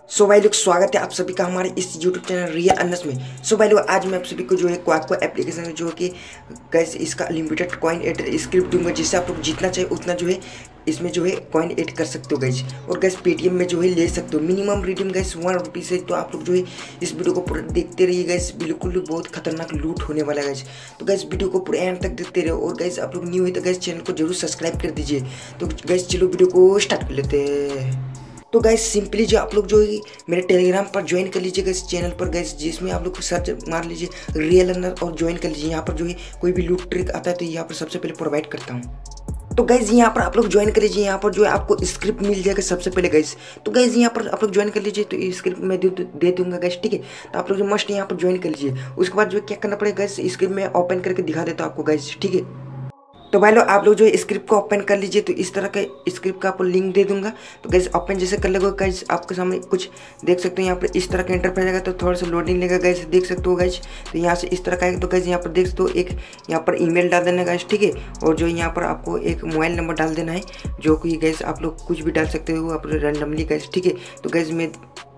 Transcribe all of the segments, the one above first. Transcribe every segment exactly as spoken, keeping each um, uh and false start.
सो so भाई लोग स्वागत है आप सभी का हमारे इस यूट्यूब चैनल रियल अनस में। सो so भाई लोग आज मैं आप सभी को जो है क्वाको एप्लीकेशन में जो कि गैस इसका अनलिमिटेड कॉइन एड स्क्रिप्ट दूंगा, जिससे आप लोग जितना चाहिए उतना जो है इसमें जो है कॉइन एड कर सकते हो गैस। और गैस पेटीएम में जो है ले सकते हो। Minimum redeem guys one rupees है। तो आप लोग जो है इस वीडियो को पूरा देखते रहिए गैस, बिल्कुल बहुत खतरनाक लूट होने वाला है गैस। तो गैस वीडियो को पूरे एंड तक देखते रहो। और गैस आप लोग न्यू है तो गैस चैनल को जरूर सब्सक्राइब कर दीजिए। तो गैस चलो वीडियो को स्टार्ट कर लेते हैं। तो गैस सिंपली जो आप लोग जो है मेरे टेलीग्राम पर ज्वाइन कर लीजिए गैस चैनल पर गैस, जिसमें आप लोग सर्च मार लीजिए रियल अनर और ज्वाइन कर लीजिए। यहाँ पर जो है कोई भी लूट ट्रिक आता है तो यहाँ पर सबसे पहले प्रोवाइड करता हूँ। तो गैस यहाँ पर आप लोग ज्वाइन कर लीजिए। यहाँ पर जो है आपको स्क्रिप्ट मिल जाएगा सबसे पहले गैस। तो गैस यहाँ पर आप लोग ज्वाइन कर लीजिए। तो स्क्रिप्ट मैं दे, दे दूंगा गैस, ठीक है। तो आप लोग जो मस्ट यहाँ पर ज्वाइन कर लीजिए। उसके बाद जो क्या करना पड़ेगा गैस, स्क्रिप्ट में ओपन करके दिखा देता हूँ आपको गैस, ठीक है। तो भाई लोग आप लोग जो है स्क्रिप्ट को ओपन कर लीजिए। तो इस तरह का स्क्रिप्ट का आपको लिंक दे दूंगा। तो गैस ओपन जैसे कर लोगे गैस, आपके सामने कुछ देख सकते हो। यहाँ पर इस तरह का इंटरफेस आएगा। तो थोड़ा सा लोडिंग लेगा गैस, देख सकते हो गैस। तो यहाँ से इस तरह का है। तो गैस यहाँ पर देख सकते हो एक यहाँ पर ईमेल डाल देना गैस, ठीक है। और जो यहाँ पर आपको एक मोबाइल नंबर डाल देना है, जो कि गैस आप लोग कुछ भी डाल सकते हो आप रैंडमली गैस, ठीक है। तो गैस मैं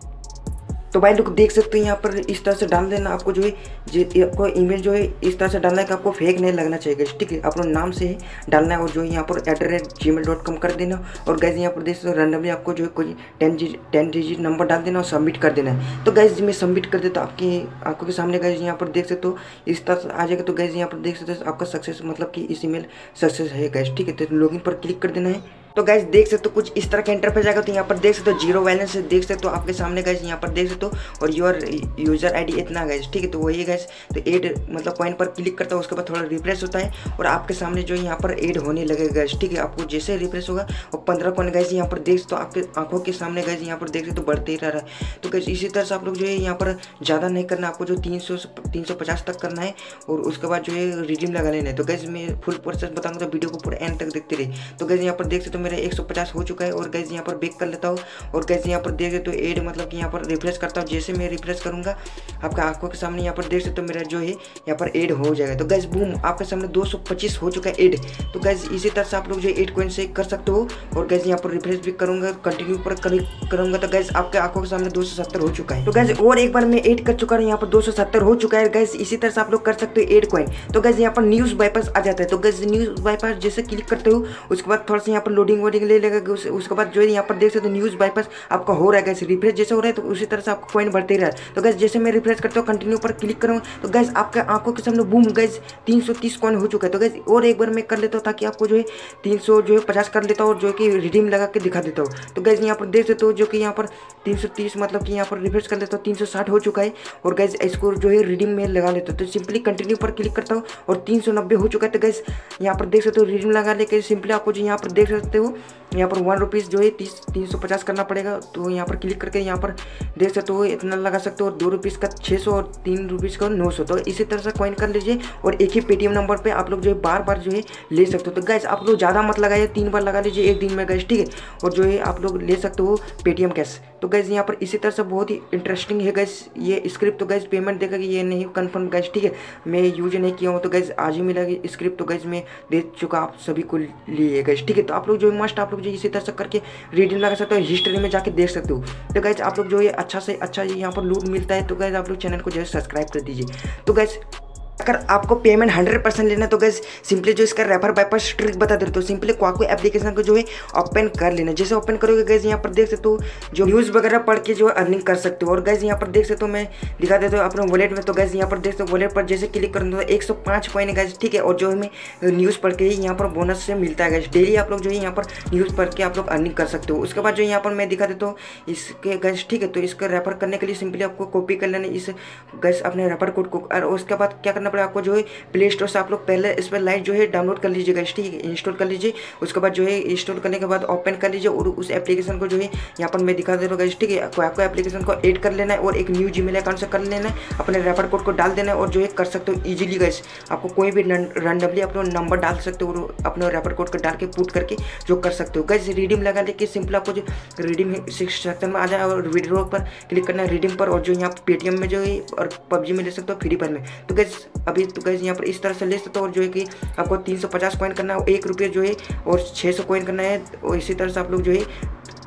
तो भाई लोग देख सकते हैं यहाँ पर इस तरह से डाल देना। आपको जो है आपको ईमेल जो है इस तरह से डालना है कि आपको फेक नहीं लगना चाहिए, ठीक है। अपना नाम से डालना है और जो है यहाँ पर at the rate Gmail dot com कर देना। और गैस यहाँ पर देख सकते हो रैंडमली आपको जो है कोई टेन जी टेन डिजिट नंबर डाल देना और सबमिट कर देना है। तो गैस मैं सबमिट कर देता हूँ आपकी आंखों के सामने गैस। यहाँ पर देख सकते हो इस तरह से आ जाएगा। तो गैस यहाँ पर देख सकते हो आपका सक्सेस, मतलब कि इस ईमेल सक्सेस है गैस, ठीक है। तो लॉगिन पर क्लिक कर देना है। तो गैस देख सकते हो कुछ इस तरह का इंटरफेस आएगा। तो यहाँ पर देख सकते हो जीरो बैलेंस है, देख सकते हो आपके सामने गैस। यहाँ पर देख सकते हो और योर यूजर आईडी इतना गैस, ठीक है। तो वही गैस। तो एड मतलब कॉइन पर क्लिक करता है, उसके बाद थोड़ा रिफ्रेश होता है और आपके सामने जो है यहाँ पर एड होने लगेगा गैस, ठीक है। आपको जैसे रिफ्रेश होगा और पंद्रह कॉइन गैस यहाँ पर देख सकते हो आपके आंखों के सामने गैस। यहाँ पर देख सकते हो बढ़ते ही रह रहा है। तो गैस इसी तरह से आप लोग जो है यहाँ पर ज़्यादा नहीं करना, आपको जो तीन सौ तीन सौ पचास तक करना है और उसके बाद जो है रिडीम लगा लेना है। तो गैस मैं फुल प्रोसेस बताऊँगा, तो वीडियो को पूरा एंड तक देखते रहिए। तो गैस यहाँ पर देख सकते हो मेरा एक सौ पचास हो चुका है। और गैस यहाँ पर बेक कर लेता हूँ। और गैस यहाँ पर देख सकते हो एड मतलब कि यहाँ पर रिफ्रेश करता हूँ। जैसे मैं रिफ्रेश करूँगा आपका आंखों के सामने यहाँ पर देख सकते हो मेरा जो है यहाँ पर एड हो जाएगा। तो गैस बूम आपके सामने दो सौ पच्चीस हो चुका है एड। तो गैस इसी तरह से आप लोग जो एड कॉइन से कर सकते हो। और गैस यहाँ पर रिफ्रेश भी करूँगा, कंटिन्यू पर क्लिक करूँगा तो गैस आपके आंखों के सामने दो सौ सत्तर हो चुका है। तो गैस और एक बार मैं एड कर चुका हूँ, यहाँ पर दो सौ सत्तर हो चुका है गैस। इसी तरह से आप लोग कर सकते हो एड कॉइन। तो गैस यहाँ पर न्यूज़ बाईपास आ जाता है। तो गैस न्यूज़ बाईपास जैसे क्लिक करते हो उसके बाद थोड़ा सा यहाँ पर लोडिंग वोडिंग ले लेगा। उसके बाद जो है यहाँ पर देख सकते हो न्यूज़ बाईपास आपका हो रहा है गैस। रिफ्रेश जैसे हो रहा है तो उसी तरह से आपको कॉइन बढ़ते ही रहा है। तो गैस जैसे मैं रिफ्रेश करता हूँ कंटिन्यू पर क्लिक करूँगा तो गैस आपके आंखों के सामने बूम गैस तीन सौ तीस कॉइन हो चुका है। तो गैस और एक बार मैं कर लेता हूँ ताकि आपको जो है तीन सौ जो है पचास कर लेता हूँ और जो कि रिडीम लगा के दिखा देता हूँ। तो गैस यहाँ पर देख सकते हो जो कि यहाँ पर तीन सौ तीस मतलब कि यहाँ पर रिफ्रेश कर लेता हूँ तीन सौ साठ हो चुका है। और गैस इसको जो है रिडीम में लगा लेता हूँ। तो सिंपली कंटिन्यू पर क्लिक करता हूँ और तीन सौ नब्बे हो चुका है। तो गैस यहाँ पर देख सकते हो रिडीम लगा लेके सिंपली आपको जो यहाँ पर देख सकते हो यहाँ पर वन रुपीज़ जो है तीस तीन सौ पचास करना पड़ेगा। तो यहाँ पर क्लिक करके यहाँ पर देख सकते हो इतना लगा सकते हो। और दो रुपीज़ का छः सौ और तीन रुपीज़ का नौ सौ। तो इसी तरह से कॉइन कर लीजिए और एक ही पेटीएम नंबर पे आप लोग जो है बार बार जो है ले सकते हो। तो गैस आप लोग ज़्यादा मत लगाइए, तीन बार लगा लीजिए एक दिन में गैस, ठीक है। और जो है आप लोग ले सकते हो पेटीएम कैश। तो गैस यहाँ पर इसी तरह से बहुत ही इंटरेस्टिंग है गैस ये स्क्रिप्ट। तो गैस पेमेंट देगा कि ये नहीं कन्फर्म गैस, ठीक है। मैं यूज नहीं किया हूँ तो गैस आज ही मिला स्क्रिप्ट। तो गैस मैं दे चुका आप सभी को लिए गैस, ठीक है। तो आप लोग जो मस्ट आप लोग जो इसी तरह से करके रीडिंग लगा सकते हो, हिस्ट्री में जाके देख सकते हो। तो गैस आप लोग जो है अच्छा से अच्छा यहाँ पर लूट मिलता है। तो गैस आप लोग चैनल को जो है सब्सक्राइब कर दीजिए। तो गैस अगर आपको पेमेंट हंड्रेड परसेंट लेना है तो गैस सिंपली जो इसका रेफर बाईपास ट्रिक बता देते हो। तो सिंपली क्वाको एप्लीकेशन को जो है ओपन कर लेना। जैसे ओपन करोगे गैस यहाँ पर देख सकते हो जो न्यूज़ वगैरह पढ़ के जो है अर्निंग कर सकते हो। और गैस यहाँ पर देख सकते हो मैं दिखा देता हूँ अपने वॉलेट में। तो गैस यहाँ पर देख सकते हो वॉलेट पर जैसे क्लिक करूँगा तो एक सौ पाँच कॉइन है गैस, ठीक है। और जो हमें न्यूज़ पढ़ के ही यहाँ पर बोनस से मिलता है गैस। डेली आप लोग जो है यहाँ पर न्यूज़ पढ़ के आप लोग अर्निंग कर सकते हो। उसके बाद जो यहाँ पर मैं दिखा देता हूँ इसके गैस, ठीक है। तो इसका रेफर करने के लिए सिंपली आपको कॉपी कर लेना इस गैस अपने रेफर कोड को। और उसके बाद क्या करना पड़ेगा आपको जो है प्ले स्टोर से आप लोग पहले इस पर लाइट जो है डाउनलोड कर लीजिएगा, ठीक है। इंस्टॉल कर लीजिए। उसके बाद जो है इंस्टॉल करने के बाद ओपन कर लीजिए और उस एप्लीकेशन को जो है यहाँ पर मैं दिखा दे रहा हूँ, ठीक है। क्वाको एप्लीकेशन को ऐड कर लेना है और एक न्यू जीमेल अकाउंट से कर लेना है। अपने रेफर कोड को डाल देना है और जो है कर सकते हो इजीली गैस। आपको कोई भी रैंडमली अपना नंबर डाल सकते हो और अपने रेफर कोड को डाल के पुट करके जो कर सकते हो गैस। रिडीम लगा लेके सिंपल आपको जो रिडीम सेक्शन में आ जाए और विड्रॉ पर क्लिक करना है रिडीम पर। और जो यहाँ पेटीएम में जो है और पबजी में ले सकते हो, फ्री फायर में। तो गैस अभी तो गैस यहाँ पर इस तरह से ले सकते हो। और जो है कि आपको तीन सौ पचास कॉइन करना है, एक रुपये जो है और छः सौ कॉइन करना है। और इसी तरह से आप लोग जो है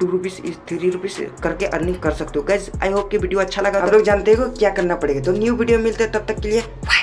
टू रुपीज़ थ्री रुपीज़ करके अर्निंग कर सकते हो। गाइस आई होप कि वीडियो अच्छा लगा। आप लोग जानते हो क्या करना पड़ेगा। तो न्यू वीडियो मिलते हैं, तब तक के लिए बाय।